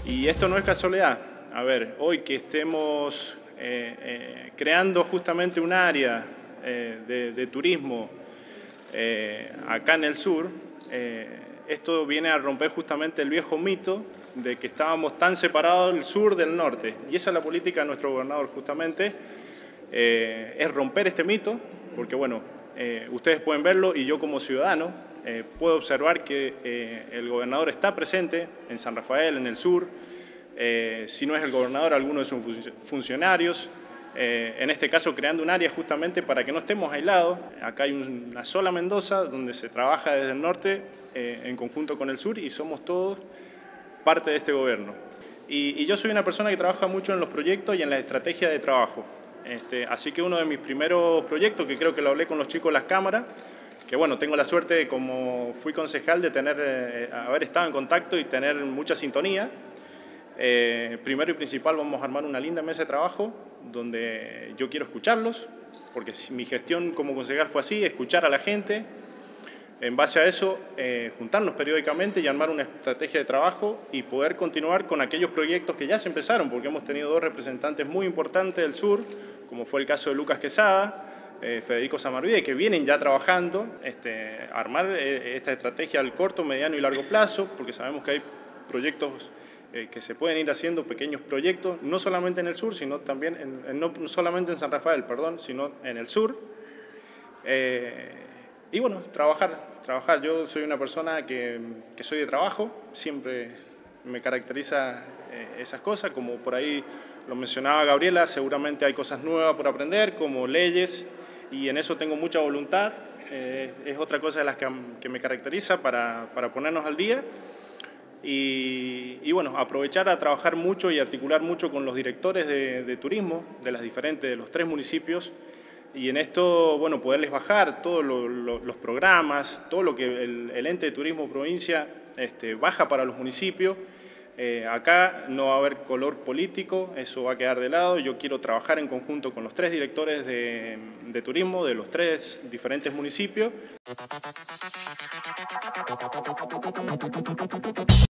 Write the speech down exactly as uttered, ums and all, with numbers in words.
Y esto no es casualidad. A ver, hoy que estemos eh, eh, creando justamente un área eh, de, de turismo eh, acá en el sur, eh, esto viene a romper justamente el viejo mito de que estábamos tan separados el sur del norte. Y esa es la política de nuestro gobernador justamente, eh, es romper este mito, porque bueno, eh, ustedes pueden verlo y yo como ciudadano eh, puedo observar que eh, el gobernador está presente en San Rafael, en el sur, eh, si no es el gobernador, alguno de sus funcionarios, eh, en este caso creando un área justamente para que no estemos aislados. Acá hay una sola Mendoza donde se trabaja desde el norte eh, en conjunto con el sur y somos todos parte de este gobierno. Y, y yo soy una persona que trabaja mucho en los proyectos y en la estrategia de trabajo. Este, así que uno de mis primeros proyectos, que creo que lo hablé con los chicos de las cámaras, que bueno, tengo la suerte, como fui concejal, de tener, eh, haber estado en contacto y tener mucha sintonía. Eh, primero y principal, vamos a armar una linda mesa de trabajo donde yo quiero escucharlos, porque mi gestión como concejal fue así, escuchar a la gente. En base a eso, eh, juntarnos periódicamente y armar una estrategia de trabajo y poder continuar con aquellos proyectos que ya se empezaron, porque hemos tenido dos representantes muy importantes del sur, como fue el caso de Lucas Quesada, eh, Federico Samarvide, que vienen ya trabajando, este, armar eh, esta estrategia al corto, mediano y largo plazo, porque sabemos que hay proyectos eh, que se pueden ir haciendo, pequeños proyectos, no solamente en el sur, sino también, en, en, no solamente en San Rafael, perdón, sino en el sur. Eh, Y bueno, trabajar, trabajar. Yo soy una persona que, que soy de trabajo, siempre me caracteriza eh, esas cosas, como por ahí lo mencionaba Gabriela, seguramente hay cosas nuevas por aprender, como leyes, y en eso tengo mucha voluntad. Eh, es otra cosa de las que, que me caracteriza para, para ponernos al día. Y, y bueno, aprovechar a trabajar mucho y articular mucho con los directores de, de turismo de las diferentes, de los tres municipios, y en esto, bueno, poderles bajar todos lo, lo, los programas, todo lo que el, el ente de turismo provincia este, baja para los municipios. Eh, acá no va a haber color político, eso va a quedar de lado. Yo quiero trabajar en conjunto con los tres directores de, de turismo de los tres diferentes municipios.